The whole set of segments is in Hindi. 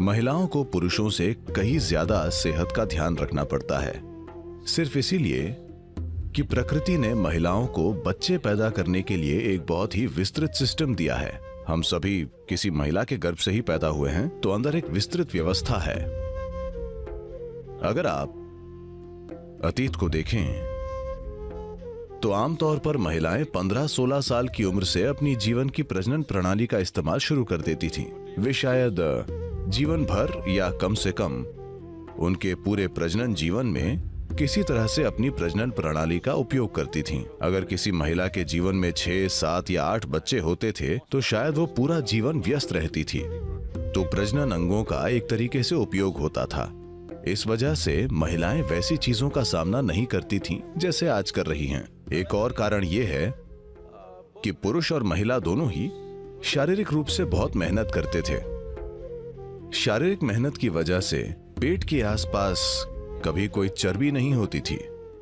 महिलाओं को पुरुषों से कहीं ज्यादा सेहत का ध्यान रखना पड़ता है, सिर्फ इसीलिए कि प्रकृति ने महिलाओं को बच्चे पैदा करने के लिए एक बहुत ही विस्तृत सिस्टम दिया है। हम सभी किसी महिला के गर्भ से ही पैदा हुए हैं, तो अंदर एक विस्तृत व्यवस्था है। अगर आप अतीत को देखें तो आमतौर पर महिलाएं 15-16 साल की उम्र से अपनी जीवन की प्रजनन प्रणाली का इस्तेमाल शुरू कर देती थीं। वे शायद जीवन भर या कम से कम उनके पूरे प्रजनन जीवन में किसी तरह से अपनी प्रजनन प्रणाली का उपयोग करती थीं। अगर किसी महिला के जीवन में 6, 7 या 8 बच्चे होते थे तो शायद वो पूरा जीवन व्यस्त रहती थी। तो प्रजनन अंगों का एक तरीके से उपयोग होता था। इस वजह से महिलाएं वैसी चीजों का सामना नहीं करती थीं जैसे आज कर रही हैं। एक और कारण यह है कि पुरुष और महिला दोनों ही शारीरिक रूप से बहुत मेहनत करते थे। शारीरिक मेहनत की वजह से पेट के आसपास कभी कोई चर्बी नहीं होती थी।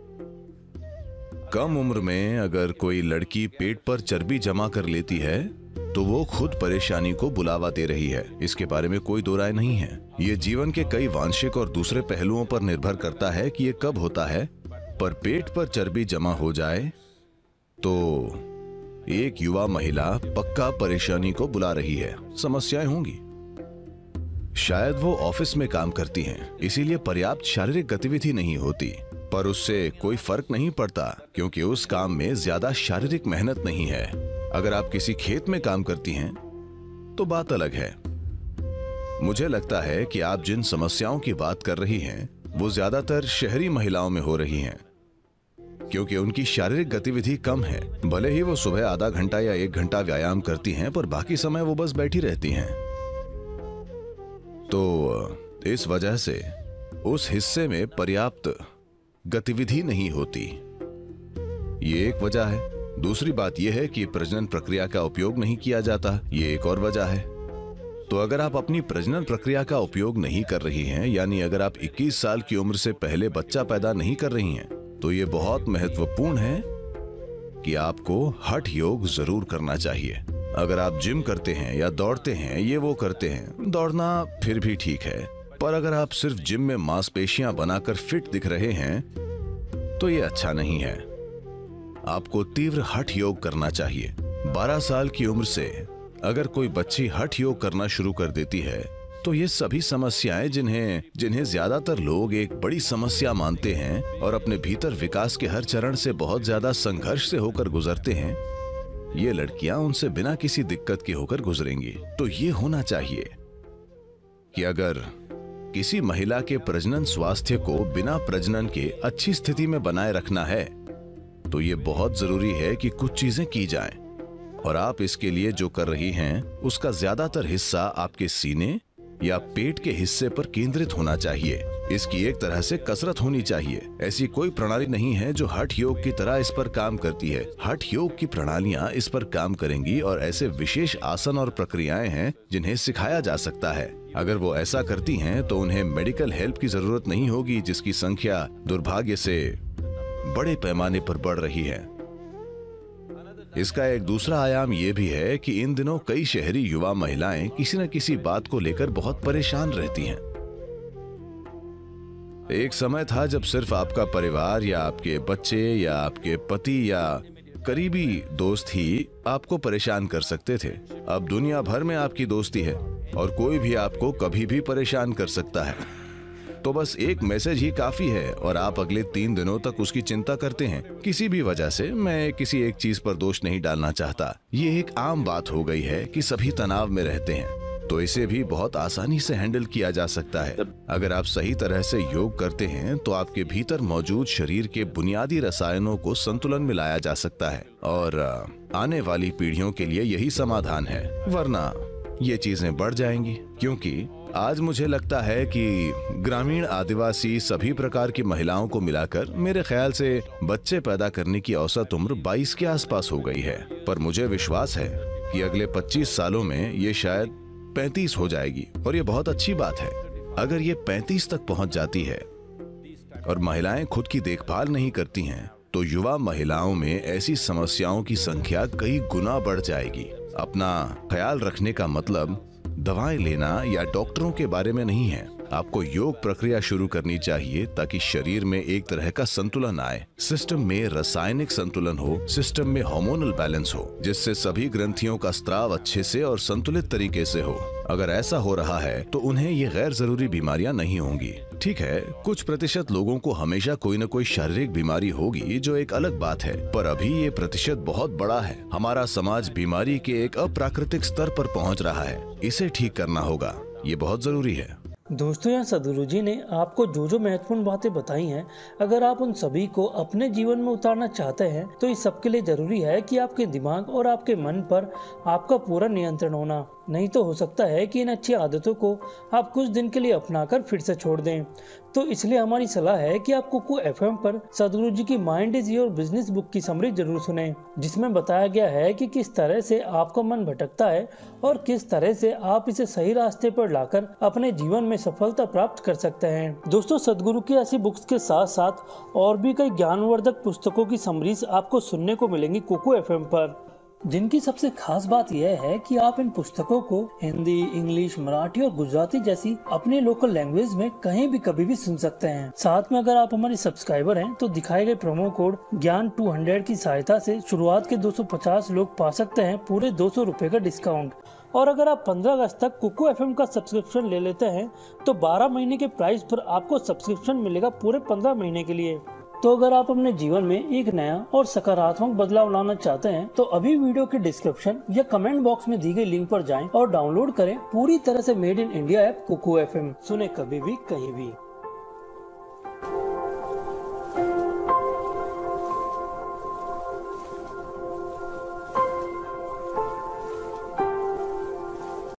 कम उम्र में अगर कोई लड़की पेट पर चर्बी जमा कर लेती है तो वो खुद परेशानी को बुलावा दे रही है, इसके बारे में कोई दो राय नहीं है। ये जीवन के कई वांशिक और दूसरे पहलुओं पर निर्भर करता है कि ये कब होता है, पर पेट पर चर्बी जमा हो जाए तो एक युवा महिला पक्का परेशानी को बुला रही है। समस्याएं होंगी। शायद वो ऑफिस में काम करती हैं, इसीलिए पर्याप्त शारीरिक गतिविधि नहीं होती, पर उससे कोई फर्क नहीं पड़ता क्योंकि उस काम में ज्यादा शारीरिक मेहनत नहीं है। अगर आप किसी खेत में काम करती हैं तो बात अलग है। मुझे लगता है कि आप जिन समस्याओं की बात कर रही हैं वो ज्यादातर शहरी महिलाओं में हो रही हैं, क्योंकि उनकी शारीरिक गतिविधि कम है। भले ही वो सुबह आधा घंटा या 1 घंटा व्यायाम करती हैं, पर बाकी समय वो बस बैठी रहती हैं। तो इस वजह से उस हिस्से में पर्याप्त गतिविधि नहीं होती। ये एक वजह है। दूसरी बात यह है कि प्रजनन प्रक्रिया का उपयोग नहीं किया जाता, ये एक और वजह है। तो अगर आप अपनी प्रजनन प्रक्रिया का उपयोग नहीं कर रही हैं, यानी अगर आप 21 साल की उम्र से पहले बच्चा पैदा नहीं कर रही हैं, तो ये बहुत महत्वपूर्ण है कि आपको हठ योग जरूर करना चाहिए। अगर आप जिम करते हैं या दौड़ते हैं, ये वो करते हैं, दौड़ना फिर भी ठीक है, पर अगर आप सिर्फ जिम में मांसपेशियां बनाकर फिट दिख रहे हैं तो ये अच्छा नहीं है। आपको तीव्र हठ योग करना चाहिए। 12 साल की उम्र से अगर कोई बच्ची हठ योग करना शुरू कर देती है तो ये सभी समस्याएं जिन्हें ज्यादातर लोग एक बड़ी समस्या मानते हैं और अपने भीतर विकास के हर चरण से बहुत ज्यादा संघर्ष से होकर गुजरते हैं, ये लड़कियां उनसे बिना किसी दिक्कत के होकर गुजरेंगी। तो ये होना चाहिए कि अगर किसी महिला के प्रजनन स्वास्थ्य को बिना प्रजनन के अच्छी स्थिति में बनाए रखना है तो ये बहुत जरूरी है कि कुछ चीजें की जाएं, और आप इसके लिए जो कर रही हैं उसका ज्यादातर हिस्सा आपके सीने या पेट के हिस्से पर केंद्रित होना चाहिए। इसकी एक तरह से कसरत होनी चाहिए। ऐसी कोई प्रणाली नहीं है जो हठ योग की तरह इस पर काम करती है। हठ योग की प्रणालियां इस पर काम करेंगी और ऐसे विशेष आसन और प्रक्रियाएं हैं जिन्हें सिखाया जा सकता है। अगर वो ऐसा करती हैं तो उन्हें मेडिकल हेल्प की जरूरत नहीं होगी, जिसकी संख्या दुर्भाग्य से बड़े पैमाने पर बढ़ रही है। इसका एक दूसरा आयाम यह भी है कि इन दिनों कई शहरी युवा महिलाएं किसी न किसी बात को लेकर बहुत परेशान रहती हैं। एक समय था जब सिर्फ आपका परिवार या आपके बच्चे या आपके पति या करीबी दोस्त ही आपको परेशान कर सकते थे। अब दुनिया भर में आपकी दोस्ती है और कोई भी आपको कभी भी परेशान कर सकता है। तो बस एक मैसेज ही काफी है और आप अगले 3 दिनों तक उसकी चिंता करते हैं किसी भी वजह से। मैं किसी एक चीज पर दोष नहीं डालना चाहता। ये एक आम बात हो गई है कि सभी तनाव में रहते हैं, तो इसे भी बहुत आसानी से हैंडल किया जा सकता है। अगर आप सही तरह से योग करते हैं तो आपके भीतर मौजूद शरीर के बुनियादी रसायनों को संतुलन में लाया जा सकता है और आने वाली पीढ़ियों के लिए यही समाधान है, वरना ये चीजें बढ़ जाएंगी। क्योंकि आज मुझे लगता है कि ग्रामीण, आदिवासी, सभी प्रकार की महिलाओं को मिलाकर मेरे ख्याल से बच्चे पैदा करने की औसत उम्र 22 के आसपास हो गई है। पर मुझे विश्वास है कि अगले 25 सालों में ये शायद 35 हो जाएगी और ये बहुत अच्छी बात है। अगर ये 35 तक पहुंच जाती है और महिलाएं खुद की देखभाल नहीं करती हैं तो युवा महिलाओं में ऐसी समस्याओं की संख्या कई गुना बढ़ जाएगी। अपना ख्याल रखने का मतलब दवाएं लेना या डॉक्टरों के बारे में नहीं है। आपको योग प्रक्रिया शुरू करनी चाहिए ताकि शरीर में एक तरह का संतुलन आए, सिस्टम में रासायनिक संतुलन हो, सिस्टम में हार्मोनल बैलेंस हो, जिससे सभी ग्रंथियों का स्त्राव अच्छे से और संतुलित तरीके से हो। अगर ऐसा हो रहा है तो उन्हें ये गैर जरूरी बीमारियां नहीं होंगी। ठीक है, कुछ प्रतिशत लोगों को हमेशा कोई न कोई शारीरिक बीमारी होगी, जो एक अलग बात है, पर अभी ये प्रतिशत बहुत बड़ा है। हमारा समाज बीमारी के एक अप्राकृतिक स्तर पर पहुंच रहा है, इसे ठीक करना होगा, ये बहुत जरूरी है। दोस्तों, यहाँ सदगुरु जी ने आपको जो महत्वपूर्ण बातें बताई हैं, अगर आप उन सभी को अपने जीवन में उतारना चाहते हैं तो इस सबके लिए जरूरी है कि आपके दिमाग और आपके मन पर आपका पूरा नियंत्रण होना। नहीं तो हो सकता है कि इन अच्छी आदतों को आप कुछ दिन के लिए अपनाकर फिर से छोड़ दें। तो इसलिए हमारी सलाह है कि आप कुकू एफएम पर सदगुरु जी की mind is your business book की समरी जरूर सुनें, जिसमें बताया गया है कि किस तरह से आपका मन भटकता है और किस तरह से आप इसे सही रास्ते पर लाकर अपने जीवन में सफलता प्राप्त कर सकते हैं। दोस्तों, सदगुरु की ऐसी बुक्स के साथ साथ और भी कई ज्ञानवर्धक पुस्तकों की समरीज आपको सुनने को मिलेंगी कुकू एफएम पर, जिनकी सबसे खास बात यह है कि आप इन पुस्तकों को हिंदी, इंग्लिश, मराठी और गुजराती जैसी अपने लोकल लैंग्वेज में कहीं भी कभी भी सुन सकते हैं। साथ में अगर आप हमारे सब्सक्राइबर हैं तो दिखाए गए प्रोमो कोड ज्ञान 200 की सहायता से शुरुआत के 250 लोग पा सकते हैं पूरे 200 रुपए का डिस्काउंट। और अगर आप 15 अगस्त तक कुकू एफएम का सब्सक्रिप्शन ले लेते हैं तो 12 महीने के प्राइस पर आपको सब्सक्रिप्शन मिलेगा पूरे 15 महीने के लिए। तो अगर आप अपने जीवन में एक नया और सकारात्मक बदलाव लाना चाहते हैं तो अभी वीडियो के डिस्क्रिप्शन या कमेंट बॉक्स में दी गई लिंक पर जाएं और डाउनलोड करें पूरी तरह से made in India app Kuku FM. सुने कभी भी कहीं भी।